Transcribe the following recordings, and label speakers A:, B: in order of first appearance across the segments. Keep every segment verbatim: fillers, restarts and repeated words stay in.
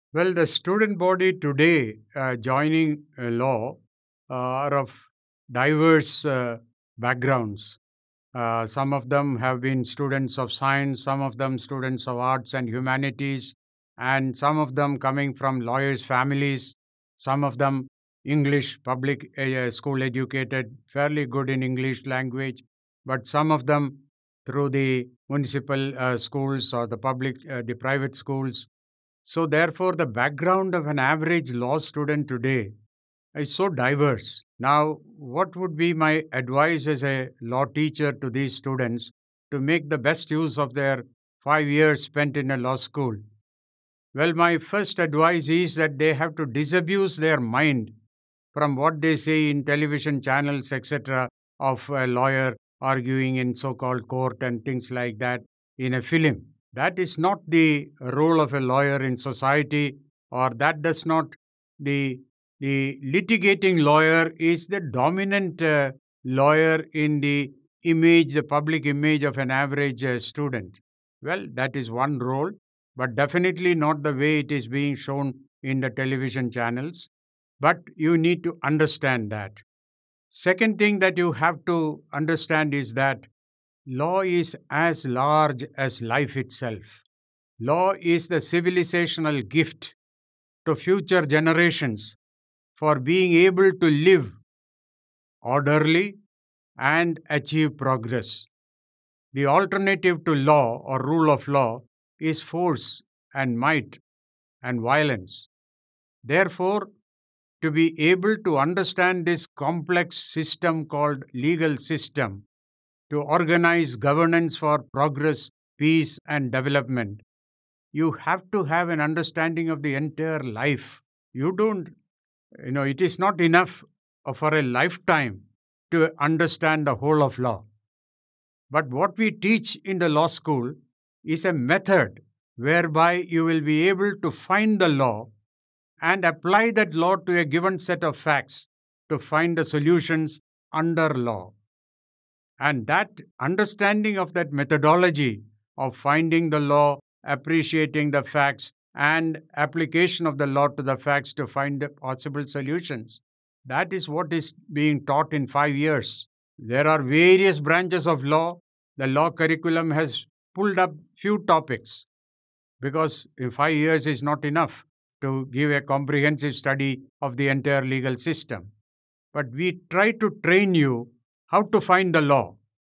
A: Well, the student body today uh, joining uh, law uh, are of diverse uh, backgrounds. Uh, some of them have been students of science, some of them students of arts and humanities, and some of them coming from lawyers' families, some of them English public uh, school educated, fairly good in English language, but some of them through the municipal uh, schools or the public, uh, the private schools. So, therefore, the background of an average law student today is so diverse. Now, what would be my advice as a law teacher to these students to make the best use of their five years spent in a law school? Well, my first advice is that they have to disabuse their mind from what they see in television channels, et cetera, of a lawyer arguing in so called court and things like that in a film. That is not the role of a lawyer in society, or that does not, the, the litigating lawyer is the dominant uh, lawyer in the image, the public image of an average uh, student. Well, that is one role, but definitely not the way it is being shown in the television channels. But you need to understand that. Second thing that you have to understand is that law is as large as life itself. Law is the civilizational gift to future generations for being able to live orderly and achieve progress. The alternative to law or rule of law is force and might and violence. Therefore, to be able to understand this complex system called legal system, to organize governance for progress, peace, and development, you have to have an understanding of the entire life. You don't, you know, it is not enough for a lifetime to understand the whole of law. But what we teach in the law school is a method whereby you will be able to find the law and apply that law to a given set of facts to find the solutions under law. And that understanding of that methodology of finding the law, appreciating the facts, and application of the law to the facts to find the possible solutions, that is what is being taught in five years. There are various branches of law. The law curriculum has pulled up few topics because in five years is not enough to give a comprehensive study of the entire legal system. But we try to train you how to find the law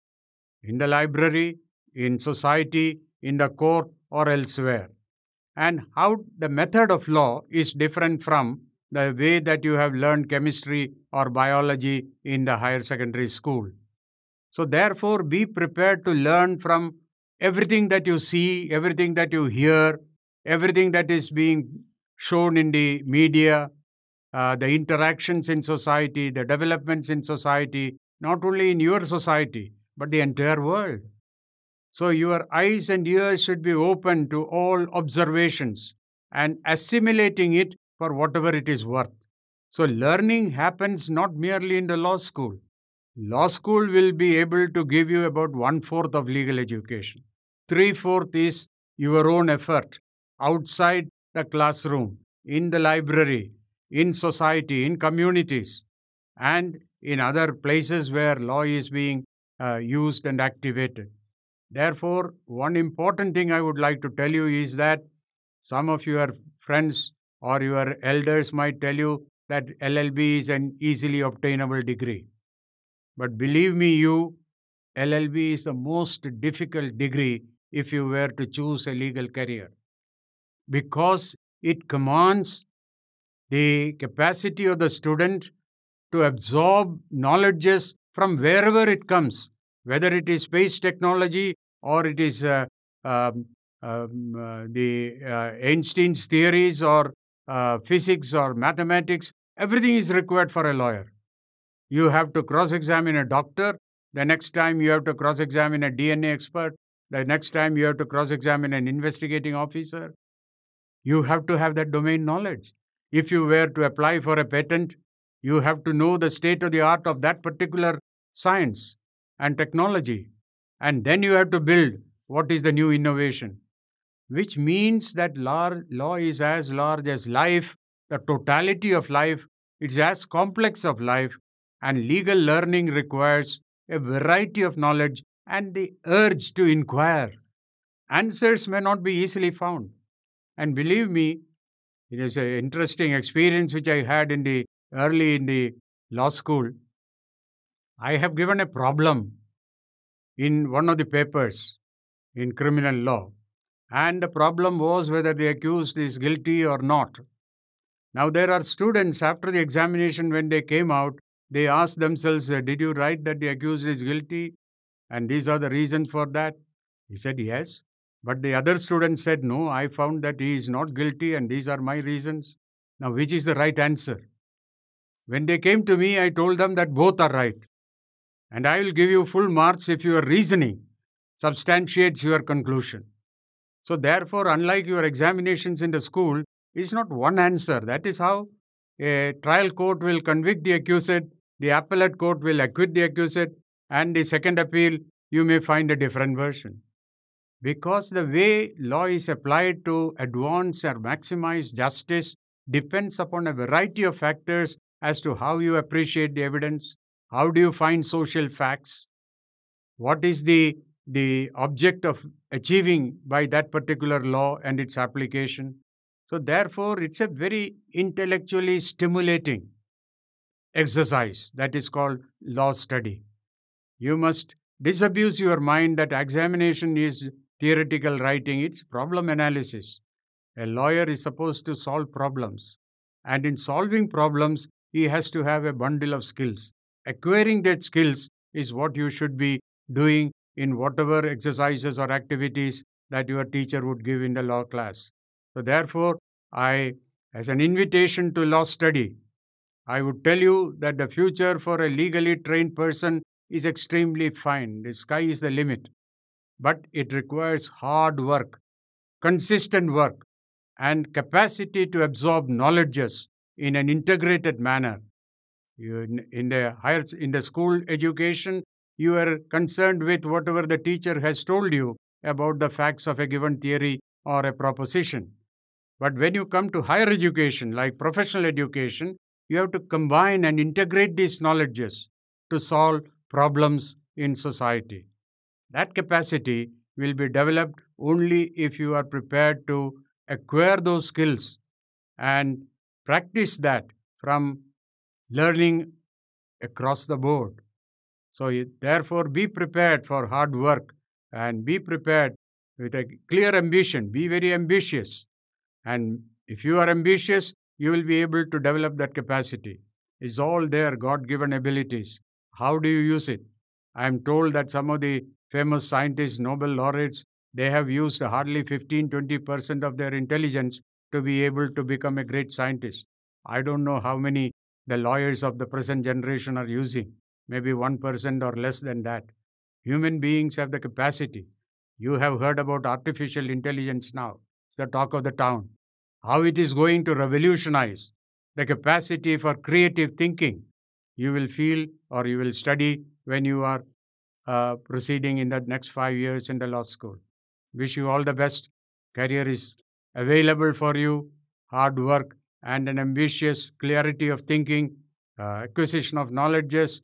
A: in the library, in society, in the court, or elsewhere, and how the method of law is different from the way that you have learned chemistry or biology in the higher secondary school. So, therefore, be prepared to learn from everything that you see, everything that you hear, everything that is being shown in the media, uh, the interactions in society, the developments in society, not only in your society, but the entire world. So your eyes and ears should be open to all observations and assimilating it for whatever it is worth. So learning happens not merely in the law school. Law school will be able to give you about one-fourth of legal education. Three-fourth is your own effort outside the classroom, in the library, in society, in communities, and in other places where law is being uh, used and activated. Therefore, one important thing I would like to tell you is that some of your friends or your elders might tell you that L L B is an easily obtainable degree. But believe me, you, L L B is the most difficult degree if you were to choose a legal career, because it commands the capacity of the student to absorb knowledges from wherever it comes, whether it is space technology or it is uh, um, um, uh, the uh, Einstein's theories or uh, physics or mathematics. Everything is required for a lawyer. You have to cross-examine a doctor. The next time you have to cross-examine a D N A expert. The next time you have to cross-examine an investigating officer. You have to have that domain knowledge. If you were to apply for a patent, you have to know the state of the art of that particular science and technology. And then you have to build what is the new innovation. which means that lar- law is as large as life, the totality of life, it's as complex of life, and legal learning requires a variety of knowledge and the urge to inquire. Answers may not be easily found. And believe me, it is an interesting experience which I had in the early in the law school. I have given a problem in one of the papers in criminal law, and the problem was whether the accused is guilty or not. Now, there are students after the examination, when they came out, they asked themselves, uh, did you write that the accused is guilty? And these are the reasons for that? He said, yes. But the other student said, no, I found that he is not guilty and these are my reasons. Now, which is the right answer? When they came to me, I told them that both are right. And I will give you full marks if your reasoning substantiates your conclusion. So therefore, unlike your examinations in the school, it's not one answer. That is how a trial court will convict the accused, the appellate court will acquit the accused, and the second appeal, you may find a different version. Because the way law is applied to advance or maximize justice depends upon a variety of factors as to how you appreciate the evidence, how do you find social facts, what is the, the object of achieving by that particular law and its application. So therefore, it's a very intellectually stimulating exercise that is called law study. You must disabuse your mind that examination is theoretical writing, it's problem analysis. A lawyer is supposed to solve problems. And in solving problems, he has to have a bundle of skills. Acquiring that skills is what you should be doing in whatever exercises or activities that your teacher would give in the law class. So therefore, I, as an invitation to law study, I would tell you that the future for a legally trained person is extremely fine. The sky is the limit. But it requires hard work, consistent work, and capacity to absorb knowledges in an integrated manner. You, in, in, the higher, in the school education, you are concerned with whatever the teacher has told you about the facts of a given theory or a proposition. But when you come to higher education, like professional education, you have to combine and integrate these knowledges to solve problems in society. That capacity will be developed only if you are prepared to acquire those skills and practice that from learning across the board. So therefore, be prepared for hard work and be prepared with a clear ambition. Be very ambitious. And if you are ambitious, you will be able to develop that capacity. It's all there, God-given abilities. How do you use it? I am told that some of the famous scientists, Nobel laureates, they have used hardly fifteen to twenty percent of their intelligence to be able to become a great scientist. I don't know how many the lawyers of the present generation are using. Maybe one percent or less than that. Human beings have the capacity. You have heard about artificial intelligence now. It's the talk of the town. How it is going to revolutionize the capacity for creative thinking. You will feel or you will study when you are uh, proceeding in the next five years in the law school. Wish you all the best. Career is available for you. Hard work and an ambitious clarity of thinking, uh, acquisition of knowledges.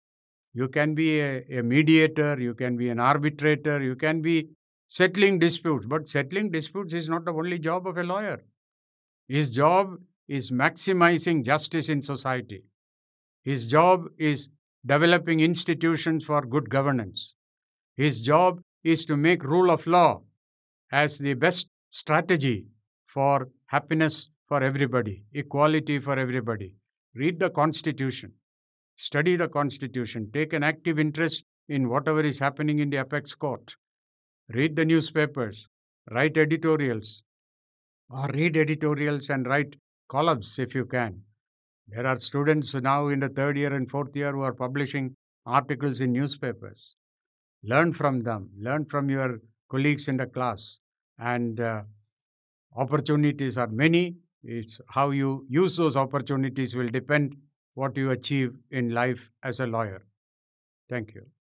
A: You can be a, a mediator, you can be an arbitrator, you can be settling disputes. But settling disputes is not the only job of a lawyer. His job is maximizing justice in society. His job is developing institutions for good governance. His job is to make rule of law as the best strategy for happiness for everybody, equality for everybody. Read the Constitution. Study the Constitution. Take an active interest in whatever is happening in the apex court. Read the newspapers. Write editorials. Or read editorials and write columns if you can. There are students now in the third year and fourth year who are publishing articles in newspapers. Learn from them. Learn from your colleagues in the class. And uh, opportunities are many. It's how you use those opportunities will depend what you achieve in life as a lawyer. Thank you.